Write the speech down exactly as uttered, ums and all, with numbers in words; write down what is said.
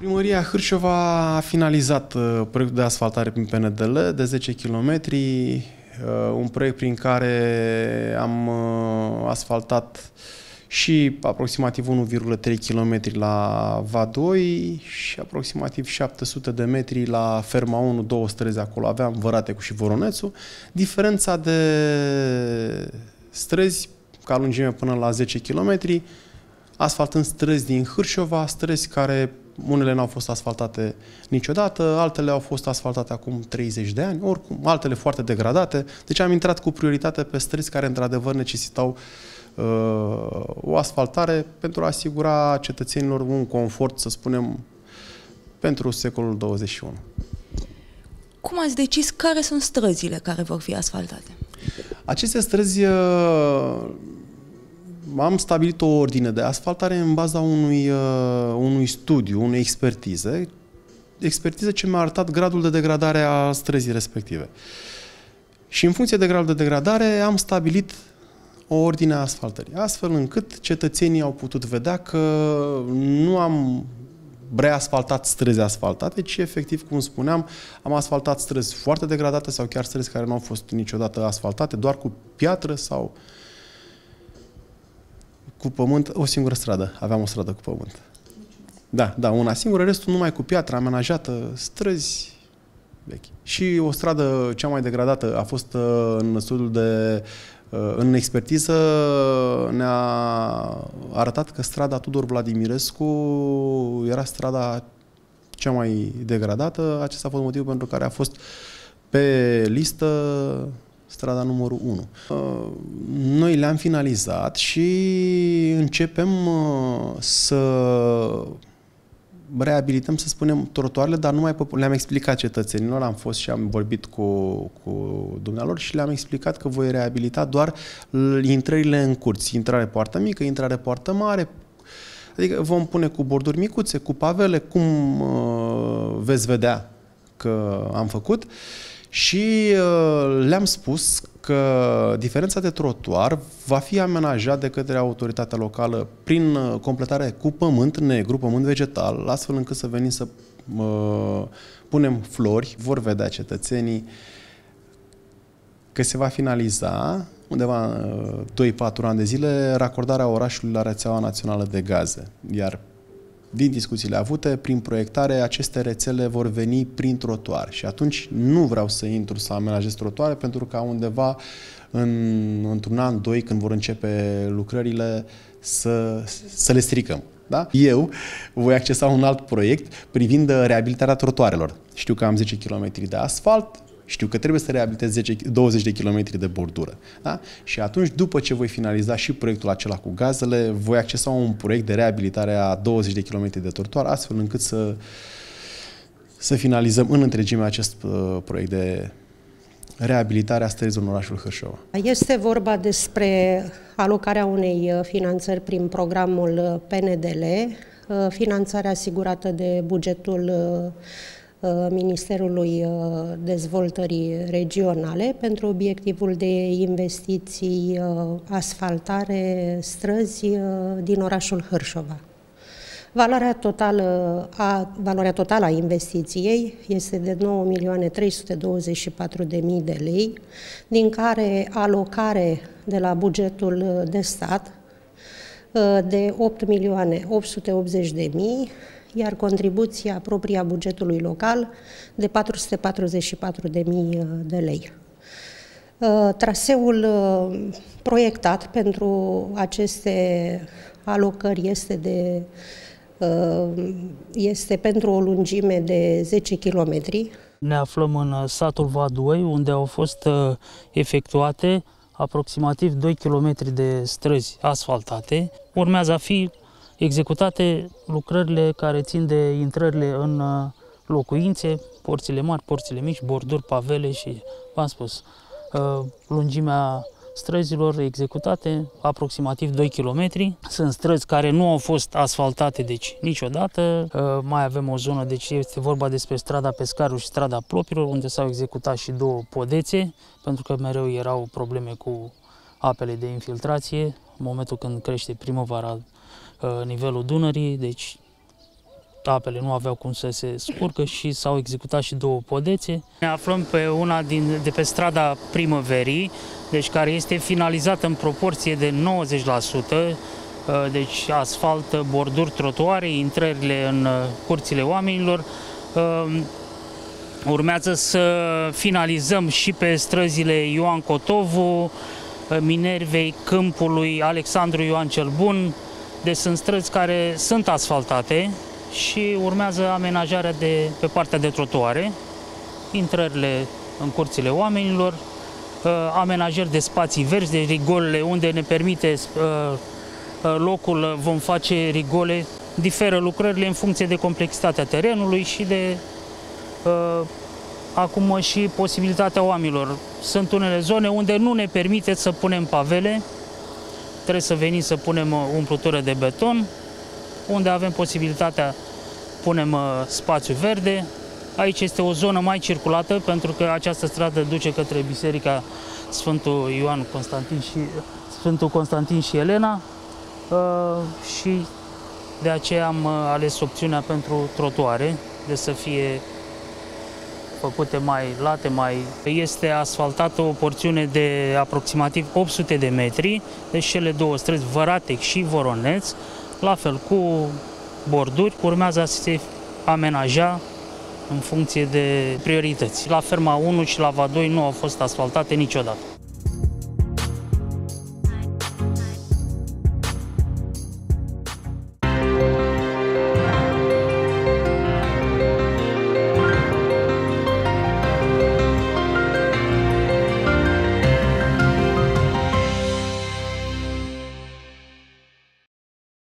Primăria Hârșova a finalizat uh, proiectul de asfaltare prin P N D L de zece kilometri, uh, un proiect prin care am uh, asfaltat și aproximativ unu virgulă trei kilometri la V A doi și aproximativ șapte sute de metri la Ferma unu, două străzi acolo, aveam Văratecu și Voronețu. Diferența de străzi, ca lungime până la zece kilometri, asfaltând străzi din Hârșova, străzi care unele n-au fost asfaltate niciodată, altele au fost asfaltate acum treizeci de ani, oricum, altele foarte degradate. Deci am intrat cu prioritate pe străzi care într-adevăr necesitau uh, o asfaltare pentru a asigura cetățenilor un confort, să spunem, pentru secolul douăzeci și unu. Cum ați decis care sunt străzile care vor fi asfaltate? Aceste străzi uh, am stabilit o ordine de asfaltare în baza unui, uh, unui studiu, unei expertize, expertize ce mi-a arătat gradul de degradare a străzii respective. Și în funcție de gradul de degradare am stabilit o ordine a asfaltării, astfel încât cetățenii au putut vedea că nu am reasfaltat străzi asfaltate, ci efectiv, cum spuneam, am asfaltat străzi foarte degradate sau chiar străzi care nu au fost niciodată asfaltate, doar cu piatră sau cu pământ, o singură stradă. Aveam o stradă cu pământ. Da, da, una singură, restul numai cu piatră, amenajată, străzi vechi. Și o stradă cea mai degradată a fost în studiul de în expertiză, ne-a arătat că strada Tudor Vladimirescu era strada cea mai degradată. Acesta a fost motivul pentru care a fost pe listă strada numărul unu. Noi le-am finalizat și începem să reabilităm, să spunem, trotuarele, dar numai pe... le-am explicat cetățenilor, am fost și am vorbit cu, cu dumnealor și le-am explicat că voi reabilita doar intrările în curți, intrare poartă mică, intrare poartă mare, adică vom pune cu borduri micuțe, cu pavele, cum uh, veți vedea că am făcut. Și uh, le-am spus că diferența de trotuar va fi amenajat de către autoritatea locală prin uh, completare cu pământ negru, pământ vegetal, astfel încât să venim să uh, punem flori, vor vedea cetățenii că se va finaliza undeva uh, doi patru ani de zile racordarea orașului la rețeaua națională de gaze. Iar din discuțiile avute, prin proiectare, aceste rețele vor veni prin trotuar. Și atunci nu vreau să intru să amenajez trotuare, pentru că undeva în, într-un an, doi, când vor începe lucrările, să, să le stricăm. Da? Eu voi accesa un alt proiect privind reabilitarea trotuarelor. Știu că am zece kilometri de asfalt, știu că trebuie să reabilitez zece, douăzeci de kilometri de bordură. Da? Și atunci, după ce voi finaliza și proiectul acela cu gazele, voi accesa un proiect de reabilitare a douăzeci de kilometri de trotuar, astfel încât să, să finalizăm în întregime acest uh, proiect de reabilitare a străzilor în orașul Hârșova. Este vorba despre alocarea unei finanțări prin programul P N D L, finanțarea asigurată de bugetul Ministerului Dezvoltării Regionale pentru obiectivul de investiții, asfaltare, străzi din orașul Hârșova. Valoarea totală a, valoarea totală a investiției este de nouă milioane trei sute douăzeci și patru de mii de lei, din care alocare de la bugetul de stat de opt milioane opt sute optzeci de mii, iar contribuția proprie a bugetului local de patru sute patruzeci și patru de mii de lei. Traseul proiectat pentru aceste alocări este, de, este pentru o lungime de zece kilometri. Ne aflăm în satul V A doi, unde au fost efectuate aproximativ doi kilometri de străzi asfaltate. Urmează a fi executate lucrările care țin de intrările în locuințe, porțile mari, porțile mici, borduri, pavele și, v-am spus, lungimea străzilor executate, aproximativ doi kilometri. Sunt străzi care nu au fost asfaltate, deci niciodată. Mai avem o zonă, deci este vorba despre strada Pescarul și strada Plopilor, unde s-au executat și două podețe, pentru că mereu erau probleme cu apele de infiltrație, în momentul când crește primăvara nivelul Dunării, deci apele nu aveau cum să se scurgă și s-au executat și două podețe. Ne aflăm pe una din, de pe strada Primăverii, deci care este finalizată în proporție de nouăzeci la sută, deci asfalt, borduri, trotuare, intrările în curțile oamenilor. Urmează să finalizăm și pe străzile Ioan Cotovu, Minervei, Câmpului, Alexandru Ioan cel Bun. Deci sunt străzi care sunt asfaltate și urmează amenajarea de, pe partea de trotuare, intrările în curțile oamenilor, amenajări de spații verzi, de rigolele unde ne permite locul, vom face rigole. Diferă lucrările în funcție de complexitatea terenului și de uh, acum și posibilitatea oamenilor. Sunt unele zone unde nu ne permite să punem pavele, trebuie să venim să punem umplutură de beton, unde avem posibilitatea punem uh, spațiu verde. Aici este o zonă mai circulată pentru că această stradă duce către Biserica Sfântul Ioan Constantin și Sfântul Constantin și Elena uh, și de aceea am ales opțiunea pentru trotuare, de să fie făcute mai late, mai... Este asfaltată o porțiune de aproximativ opt sute de metri, deci cele două străzi, Văratec și Voroneț, la fel cu borduri, urmează să se amenaja în funcție de priorități. La ferma unu și la V A doi nu au fost asfaltate niciodată.